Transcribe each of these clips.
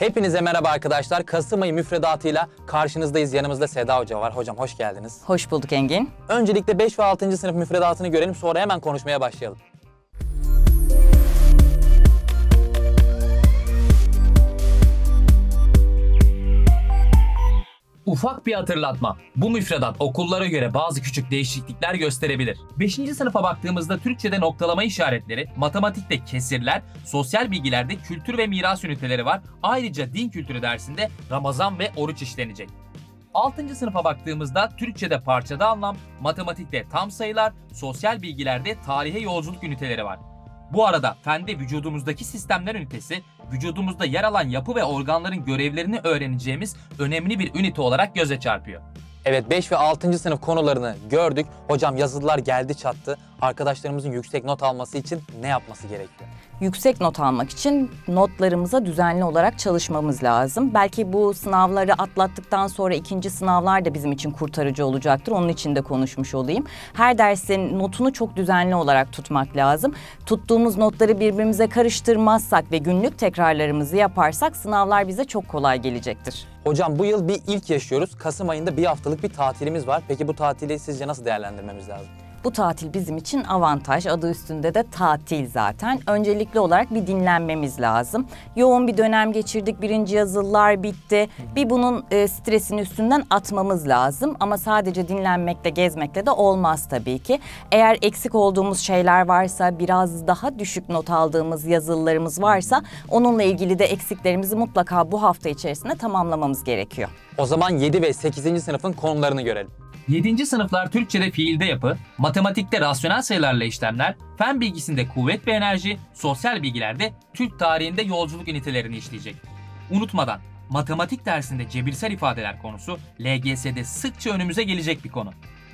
Hepinize merhaba arkadaşlar. Kasım ayı müfredatıyla karşınızdayız. Yanımızda Seda Hoca var. Hocam hoş geldiniz. Hoş bulduk Engin. Öncelikle 5 ve 6. sınıf müfredatını görelim. Sonra hemen konuşmaya başlayalım. Ufak bir hatırlatma. Bu müfredat okullara göre bazı küçük değişiklikler gösterebilir. 5. sınıfa baktığımızda Türkçe'de noktalama işaretleri, matematikte kesirler, sosyal bilgilerde kültür ve miras üniteleri var. Ayrıca din kültürü dersinde Ramazan ve oruç işlenecek. 6. sınıfa baktığımızda Türkçe'de parçada anlam, matematikte tam sayılar, sosyal bilgilerde tarihe yolculuk üniteleri var. Bu arada fende vücudumuzdaki sistemler ünitesi, vücudumuzda yer alan yapı ve organların görevlerini öğreneceğimiz önemli bir ünite olarak göze çarpıyor. Evet, 5 ve 6. sınıf konularını gördük. Hocam yazılılar geldi çattı. Arkadaşlarımızın yüksek not alması için ne yapması gerekiyor? Yüksek not almak için notlarımıza düzenli olarak çalışmamız lazım. Belki bu sınavları atlattıktan sonra ikinci sınavlar da bizim için kurtarıcı olacaktır. Onun için de konuşmuş olayım. Her dersin notunu çok düzenli olarak tutmak lazım. Tuttuğumuz notları birbirimize karıştırmazsak ve günlük tekrarlarımızı yaparsak sınavlar bize çok kolay gelecektir. Hocam bu yıl bir ilk yaşıyoruz. Kasım ayında bir haftalık bir tatilimiz var. Peki bu tatili sizce nasıl değerlendirmemiz lazım? Bu tatil bizim için avantaj. Adı üstünde de tatil zaten. Öncelikli olarak bir dinlenmemiz lazım. Yoğun bir dönem geçirdik. Birinci yazılılar bitti. Bir bunun stresini üstünden atmamız lazım. Ama sadece dinlenmekle, gezmekle de olmaz tabii ki. Eğer eksik olduğumuz şeyler varsa, biraz daha düşük not aldığımız yazılılarımız varsa onunla ilgili de eksiklerimizi mutlaka bu hafta içerisinde tamamlamamız gerekiyor. O zaman 7 ve 8. sınıfın konularını görelim. 7. sınıflar Türkçe'de fiilde yapı, matematikte rasyonel sayılarla işlemler, fen bilgisinde kuvvet ve enerji, sosyal bilgilerde Türk tarihinde yolculuk ünitelerini işleyecek. Unutmadan, matematik dersinde cebirsel ifadeler konusu LGS'de sıkça önümüze gelecek bir konu.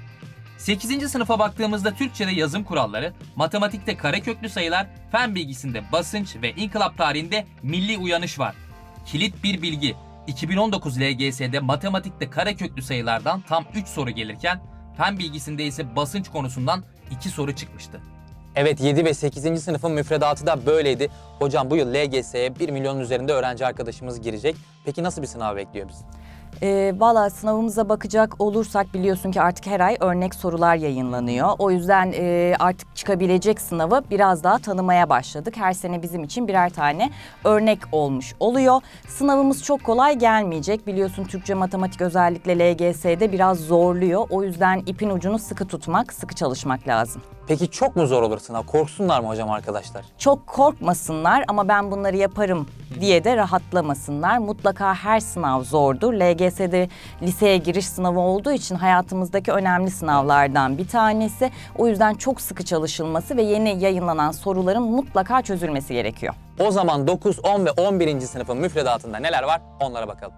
8. sınıfa baktığımızda Türkçe'de yazım kuralları, matematikte kareköklü sayılar, fen bilgisinde basınç ve inkılap tarihinde milli uyanış var. Kilit bir bilgi. 2019 LGS'de matematikte kareköklü sayılardan tam 3 soru gelirken fen bilgisinde ise basınç konusundan 2 soru çıkmıştı. Evet, 7 ve 8. sınıfın müfredatı da böyleydi. Hocam bu yıl LGS'ye 1 milyonun üzerinde öğrenci arkadaşımız girecek. Peki nasıl bir sınav bekliyor bizi? Valla sınavımıza bakacak olursak biliyorsun ki artık her ay örnek sorular yayınlanıyor. O yüzden artık çıkabilecek sınavı biraz daha tanımaya başladık. Her sene bizim için birer tane örnek olmuş oluyor. Sınavımız çok kolay gelmeyecek. Biliyorsun Türkçe, matematik özellikle LGS'de biraz zorluyor. O yüzden ipin ucunu sıkı tutmak, sıkı çalışmak lazım. Peki çok mu zor olur sınav? Korksunlar mı hocam arkadaşlar? Çok korkmasınlar ama ben bunları yaparım diye de rahatlamasınlar. Mutlaka her sınav zordur. LGS'de liseye giriş sınavı olduğu için hayatımızdaki önemli sınavlardan bir tanesi. O yüzden çok sıkı çalışılması ve yeni yayınlanan soruların mutlaka çözülmesi gerekiyor. O zaman 9, 10 ve 11. sınıfın müfredatında neler var onlara bakalım.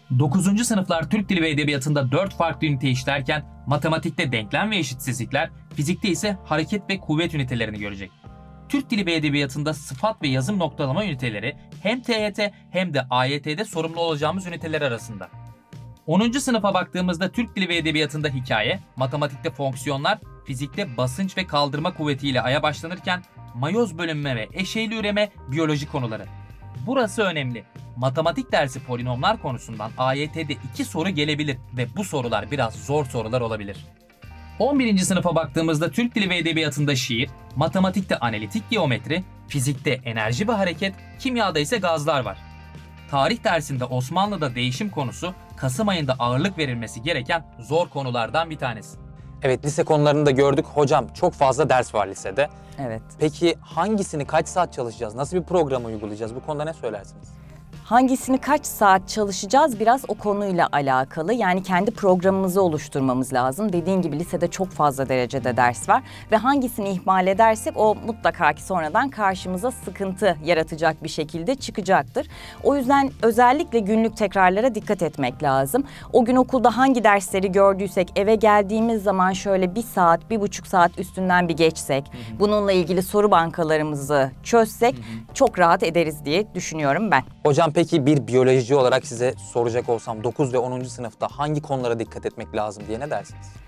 9. sınıflar Türk Dili ve Edebiyatı'nda 4 farklı ünite işlerken matematikte denklem ve eşitsizlikler, fizikte ise hareket ve kuvvet ünitelerini görecek. Türk Dili ve Edebiyatı'nda sıfat ve yazım noktalama üniteleri hem TYT hem de AYT'de sorumlu olacağımız üniteler arasında. 10. sınıfa baktığımızda Türk Dili ve Edebiyatı'nda hikaye, matematikte fonksiyonlar, fizikte basınç ve kaldırma kuvvetiyle aya başlanırken mayoz bölünme ve eşeğli üreme biyoloji konuları. Burası önemli. Matematik dersi polinomlar konusundan AYT'de 2 soru gelebilir ve bu sorular biraz zor sorular olabilir. 11. sınıfa baktığımızda Türk Dili ve Edebiyatı'nda şiir, matematikte analitik geometri, fizikte enerji ve hareket, kimyada ise gazlar var. Tarih dersinde Osmanlı'da değişim konusu Kasım ayında ağırlık verilmesi gereken zor konulardan bir tanesi. Evet, lise konularını da gördük. Hocam çok fazla ders var lisede. Evet. Peki hangisini kaç saat çalışacağız? Nasıl bir program uygulayacağız? Bu konuda ne söylersiniz? Hangisini kaç saat çalışacağız biraz o konuyla alakalı. Yani kendi programımızı oluşturmamız lazım. Dediğin gibi lisede çok fazla derecede ders var. Ve hangisini ihmal edersek o mutlaka ki sonradan karşımıza sıkıntı yaratacak bir şekilde çıkacaktır. O yüzden özellikle günlük tekrarlara dikkat etmek lazım. O gün okulda hangi dersleri gördüysek eve geldiğimiz zaman şöyle 1 saat, 1,5 saat üstünden bir geçsek, bununla ilgili soru bankalarımızı çözsek çok rahat ederiz diye düşünüyorum ben. Hocam peki bir biyoloji olarak size soracak olsam 9 ve 10. sınıfta hangi konulara dikkat etmek lazım diye ne dersiniz?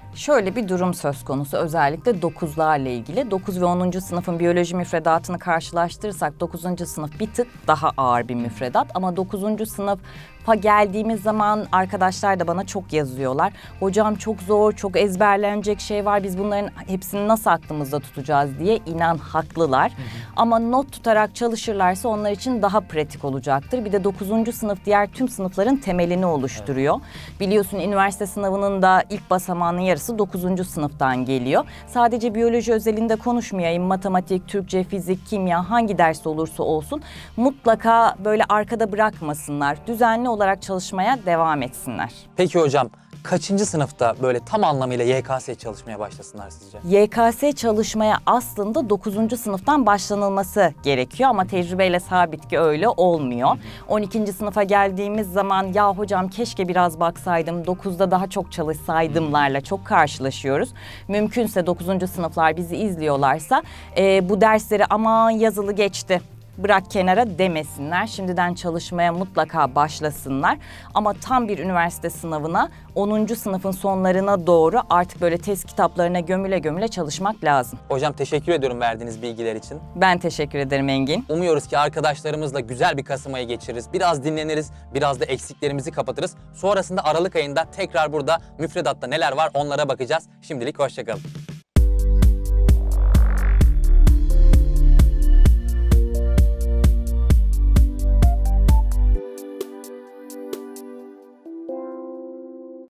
Şöyle bir durum söz konusu özellikle 9'larla ilgili. 9 ve 10. sınıfın biyoloji müfredatını karşılaştırırsak 9. sınıf bir tık daha ağır bir müfredat. Ama 9. sınıfa geldiğimiz zaman arkadaşlar da bana çok yazıyorlar. Hocam çok zor, çok ezberlenecek şey var. Biz bunların hepsini nasıl aklımızda tutacağız diye. İnan haklılar. Ama not tutarak çalışırlarsa onlar için daha pratik olacaktır. Bir de 9. sınıf diğer tüm sınıfların temelini oluşturuyor. Biliyorsun üniversite sınavının da ilk basamağının yarısı 9. sınıftan geliyor. Sadece biyoloji özelinde konuşmayayım. Matematik, Türkçe, fizik, kimya hangi ders olursa olsun mutlaka böyle arkada bırakmasınlar. Düzenli olarak çalışmaya devam etsinler. Peki hocam kaçıncı sınıfta böyle tam anlamıyla YKS çalışmaya başlasınlar sizce? YKS çalışmaya aslında 9. sınıftan başlanılması gerekiyor ama tecrübeyle sabit ki öyle olmuyor. 12. sınıfa geldiğimiz zaman ya hocam keşke biraz baksaydım, 9'da daha çok çalışsaydımlarla çok karşılaşıyoruz. Mümkünse 9. sınıflar bizi izliyorlarsa bu dersleri aman yazılı geçti, bırak kenara demesinler. Şimdiden çalışmaya mutlaka başlasınlar. Ama tam bir üniversite sınavına 10. sınıfın sonlarına doğru artık böyle test kitaplarına gömüle gömüle çalışmak lazım. Hocam teşekkür ediyorum verdiğiniz bilgiler için. Ben teşekkür ederim Engin. Umuyoruz ki arkadaşlarımızla güzel bir Kasım ayı geçiririz. Biraz dinleniriz, biraz da eksiklerimizi kapatırız. Sonrasında Aralık ayında tekrar burada müfredatta neler var onlara bakacağız. Şimdilik hoşça kalın.